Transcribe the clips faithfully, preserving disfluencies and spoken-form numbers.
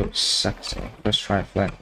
feels sexy. Let's try Flint.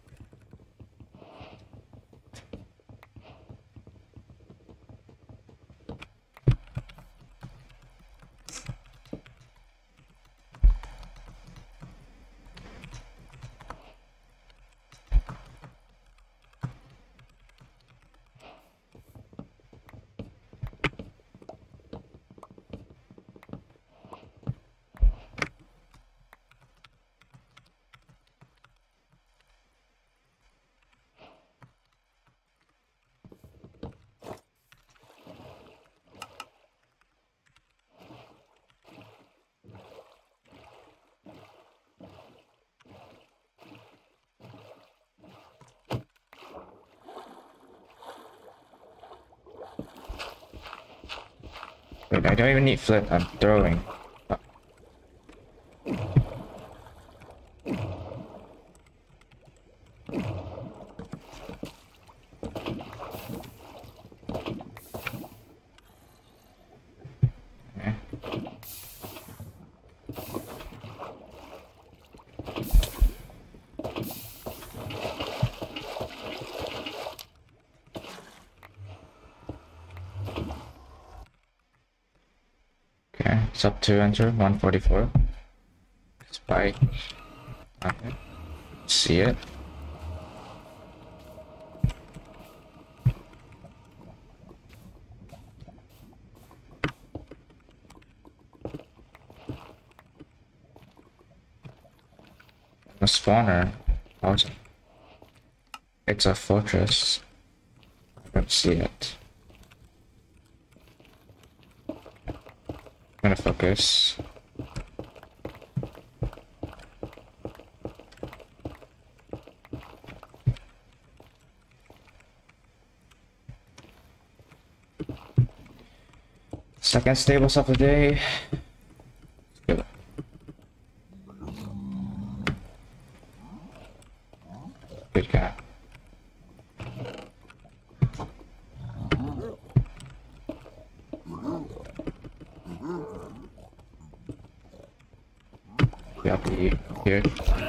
Wait, I don't even need flip, I'm throwing. Okay. Okay, sub two enter, one forty-four. Spike. Okay. See it. A spawner. Oh, it's, it's a fortress. I don't see it. I'm gonna focus. Second stables of the day. Good. Good cat. Yeah, be here.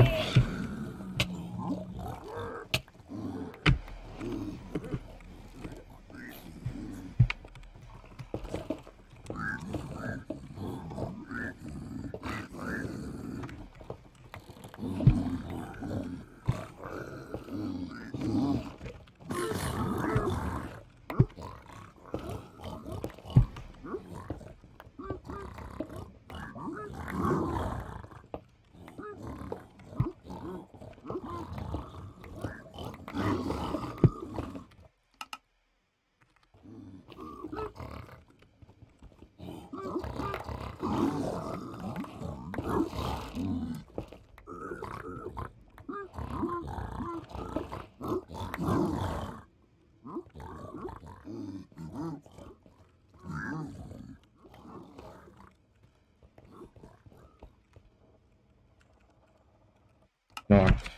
North.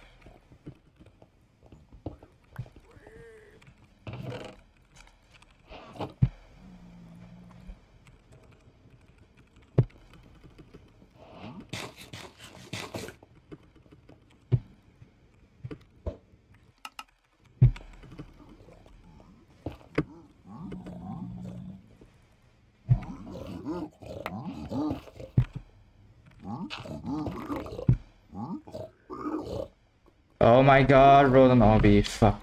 Oh my god, Roland Obby, fuck.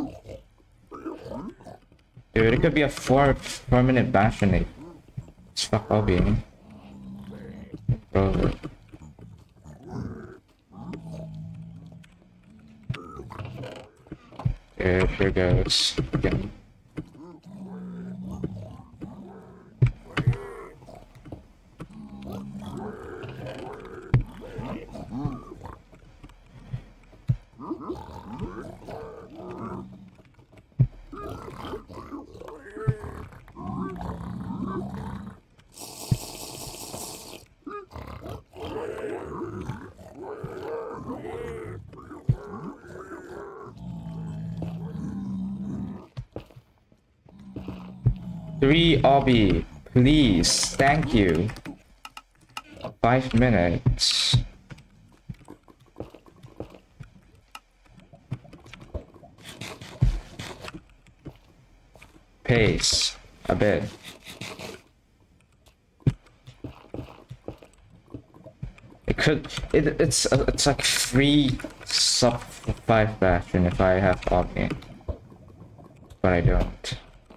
Dude, it could be a four four minute bastion. It's fuck Obby. Bro. Dude, here goes. Again. Three Obby, please, thank you. Five minutes. pace a bit. It could. It it's uh, it's like free sub five bastion if I have Omni, but I don't.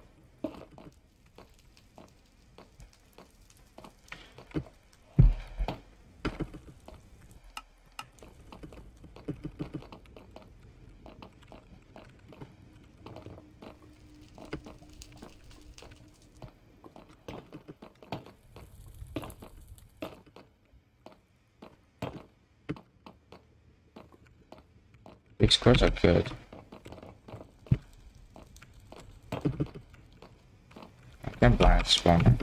Big scores are good. I can blind spawn.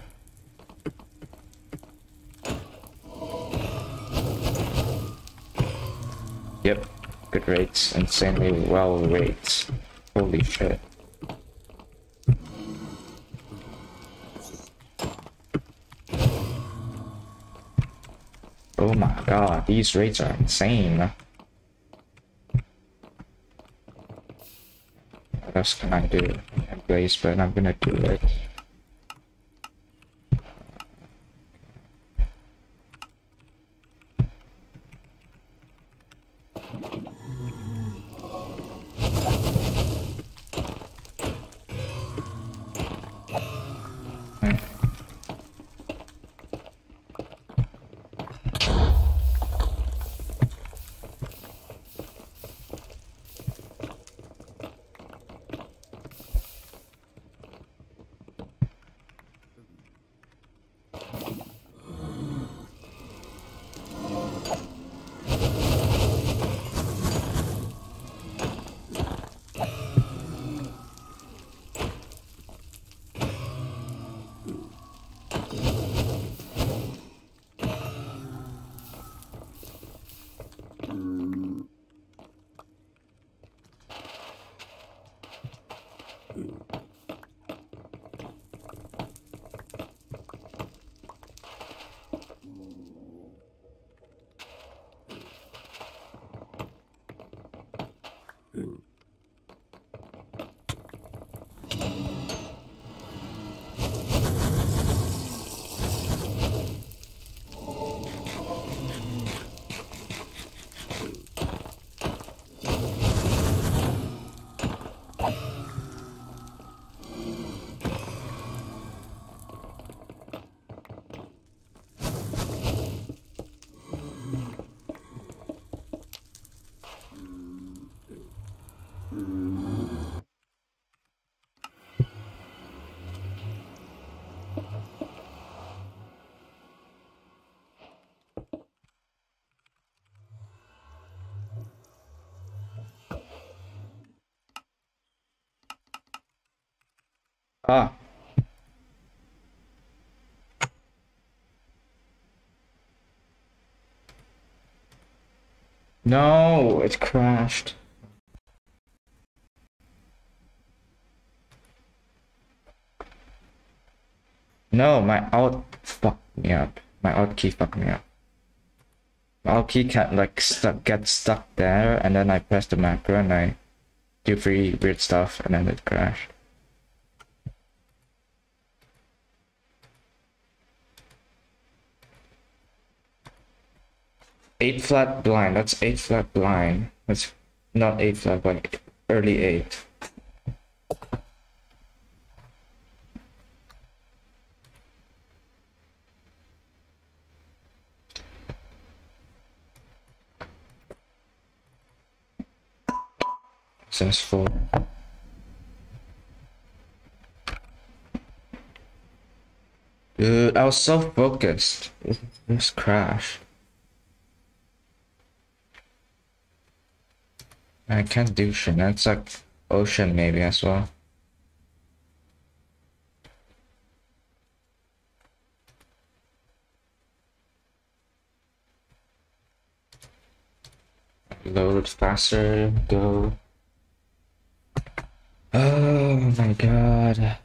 Yep, good rates, insanely well rates. Holy shit. Oh my god, these rates are insane. What else can I do? Blaze, but I'm gonna do it. Ah. No, it crashed. No, my alt fucked me up. My alt key fucked me up. My alt key can't like stuck get stuck there, and then I press the macro and I do free weird stuff, and then it crashed. Eight flat blind. That's eight flat blind. That's not eight flat, but early eight. Since four. Dude, I was so focused. This crash. I can't do shit. That's like ocean maybe as well. Load faster, go. Oh my god.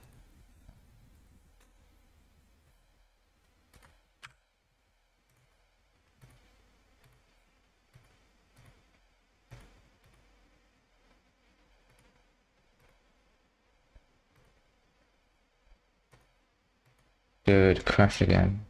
Dude, crash again.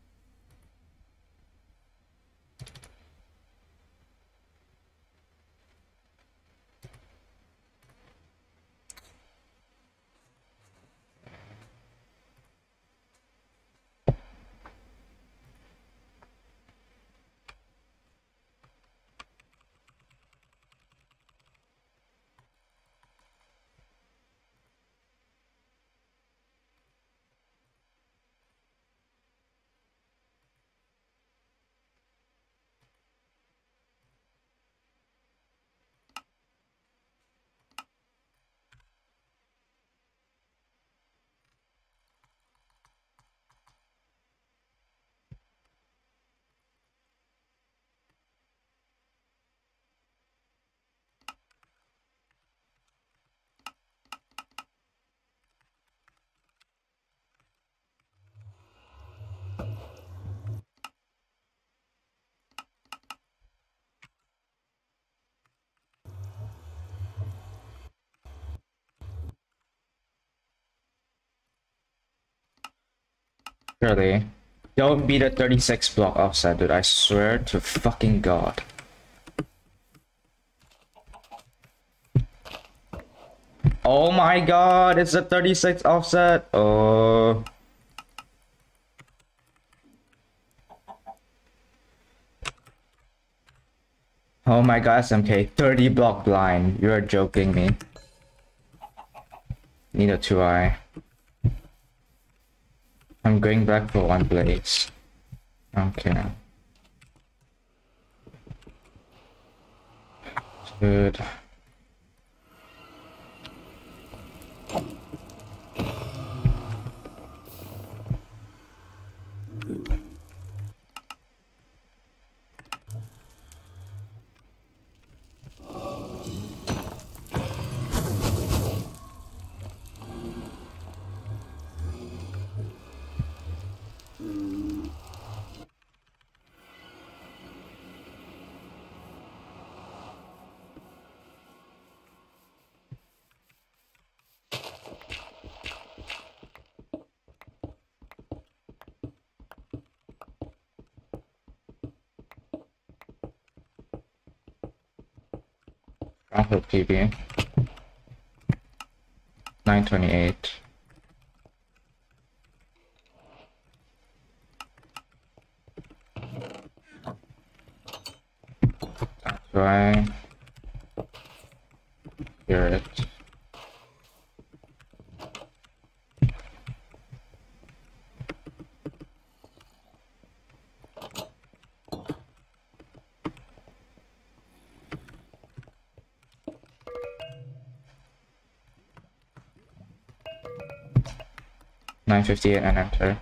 Surely. Don't be the thirty-six block offset, dude. I swear to fucking God. Oh my God, it's a thirty-six offset. Oh. Oh my God, S M K, thirty block blind. You are joking me. Need a two eye. I'm going back for one blaze. Okay. Good. Alpha P B. nine twenty-eight. That's why. Hear it. nine fifty-eight and enter.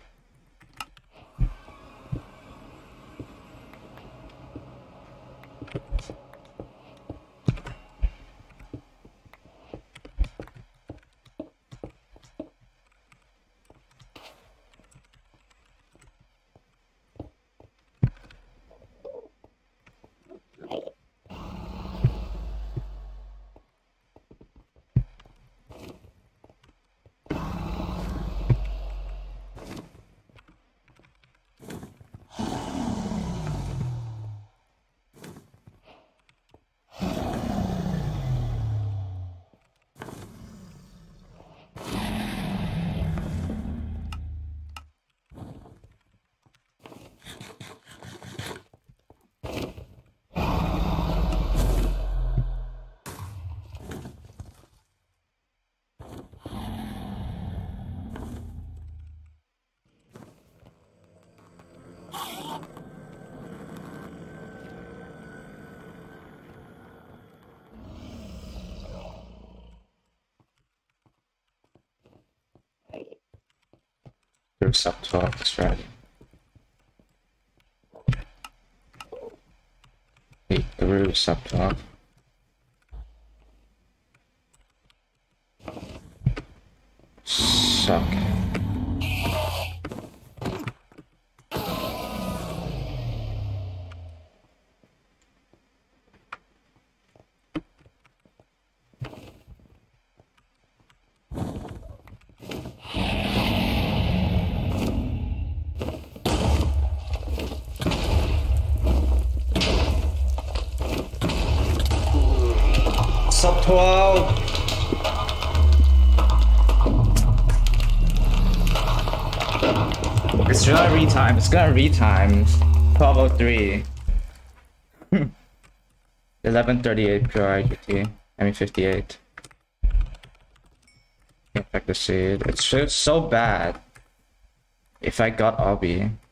Through sub twelve strategy. Wait, through sub twelve. Suck. twelve. It's gonna retime. It's gonna retime. twelve oh three. eleven thirty-eight pure I G T. I mean fifty-eight. Infect the seed. It's so, so bad. If I got Obby.